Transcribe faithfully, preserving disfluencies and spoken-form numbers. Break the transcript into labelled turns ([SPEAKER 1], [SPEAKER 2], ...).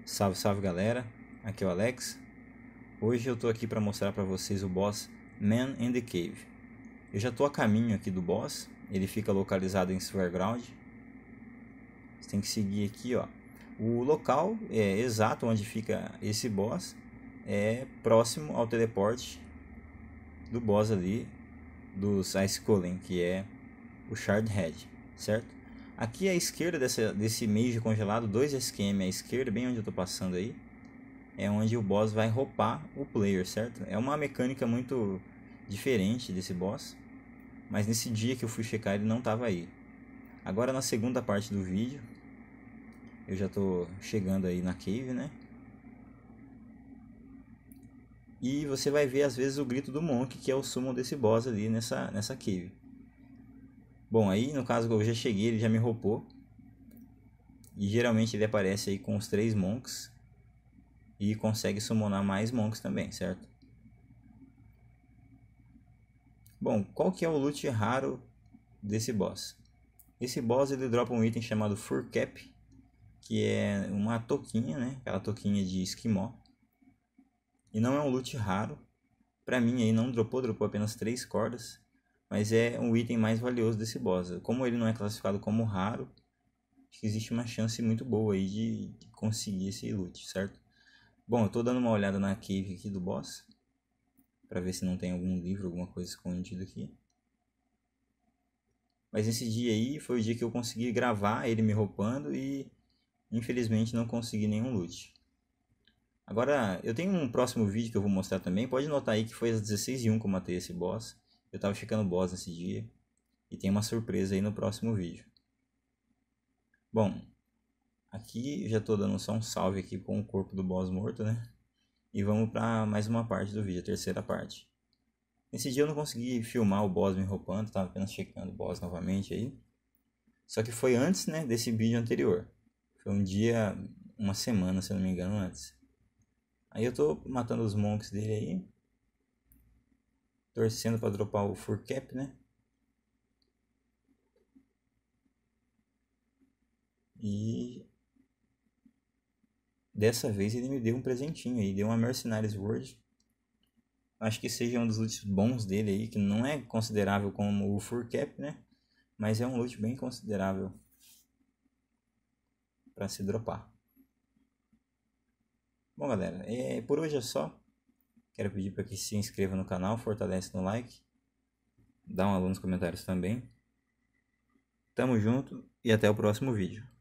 [SPEAKER 1] Salve, salve galera, aqui é o Alex. Hoje eu tô aqui para mostrar para vocês o boss Man in the Cave. Eu já tô a caminho aqui do boss, ele fica localizado em Swearground. Você tem que seguir aqui, ó. O local é exato onde fica esse boss é próximo ao teleporte do boss ali dos Ice Golem, que é o Shard Head, certo? Aqui à esquerda dessa, desse mage congelado, dois S Q M à esquerda, bem onde eu tô passando aí, é onde o boss vai ropar o player, certo? É uma mecânica muito diferente desse boss, mas nesse dia que eu fui checar ele não estava aí. Agora na segunda parte do vídeo, eu já tô chegando aí na cave, né? E você vai ver às vezes o grito do Monk, que é o summon desse boss ali nessa, nessa cave. Bom, aí no caso que eu já cheguei, ele já me roupou. E geralmente ele aparece aí com os três monks. E consegue summonar mais monks também, certo? Bom, qual que é o loot raro desse boss? Esse boss ele dropa um item chamado Fur Cap, que é uma touquinha, né? Aquela touquinha de esquimó. E não é um loot raro. Pra mim aí não dropou, dropou apenas três cordas. Mas é um item mais valioso desse boss. Como ele não é classificado como raro, acho que existe uma chance muito boa aí de, de conseguir esse loot, certo? Bom, eu tô dando uma olhada na cave aqui do boss, pra ver se não tem algum livro, alguma coisa escondida aqui. Mas esse dia aí foi o dia que eu consegui gravar ele me roupando e infelizmente não consegui nenhum loot. Agora, eu tenho um próximo vídeo que eu vou mostrar também. Pode notar aí que foi às dezesseis e um que eu matei esse boss. Eu tava checando o boss nesse dia. E tem uma surpresa aí no próximo vídeo. Bom, aqui eu já tô dando só um salve aqui com o corpo do boss morto, né? E vamos para mais uma parte do vídeo, a terceira parte. Nesse dia eu não consegui filmar o boss me roupando, tava apenas checando o boss novamente aí. Só que foi antes, né, desse vídeo anterior. Foi um dia, uma semana, se eu não me engano, antes. Aí eu tô matando os monks dele aí. Torcendo pra dropar o Fur Cap, né? E dessa vez ele me deu um presentinho aí, deu uma Mercenaries Sword. Acho que seja um dos loots bons dele aí, que não é considerável como o Fur Cap, né? Mas é um loot bem considerável para se dropar. Bom galera, é, por hoje é só. Quero pedir para que se inscreva no canal, fortalece no like. Dá um alô nos comentários também. Tamo junto e até o próximo vídeo.